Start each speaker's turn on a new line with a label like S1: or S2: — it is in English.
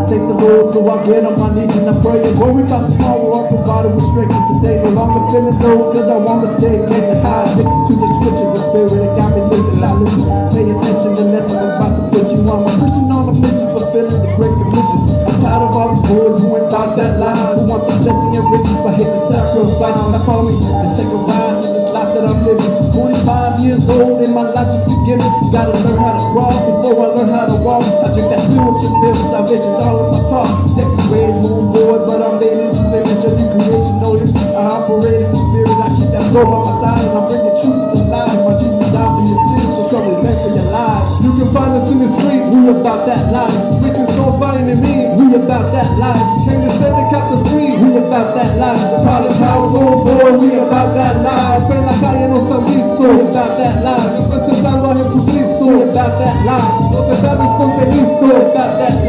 S1: thank the Lord, so I get on my knees and I pray and worry about tomorrow. I'm provided with strength today. No longer feeling low, cause I wanna stay getting high. Addicted to the scriptures, the spirit that got me living. Now listen, pay attention, the lesson I'm about to put you on. I'm pushing on a mission, fulfilling the great commission. I'm tired of all these boys who ain't about that line, who want the blessing and riches but hate the sacrifice. Now follow me and take a ride to this life that I'm living. 25 years old and my life just beginning. Gotta learn how to crawl before I learn how to walk. I drink that spiritual milk, salvation's all in my talk. Texas raised moon boy, but I'm made in this image of new creation. Know it, I operate in the spirit, I keep that soul by my side, and I bring the truth to the light. My Jesus died for your sins, so come and thank for your lives. You can find us in the street, we about that life. Reaching souls finding me, we about that life. Came to set the captives free, we about that life. The college household boy, we about that life. Ven la calle no se han visto, we about that life. Representando a Jesucristo, we about that life. Los pecados con Cristo, we about that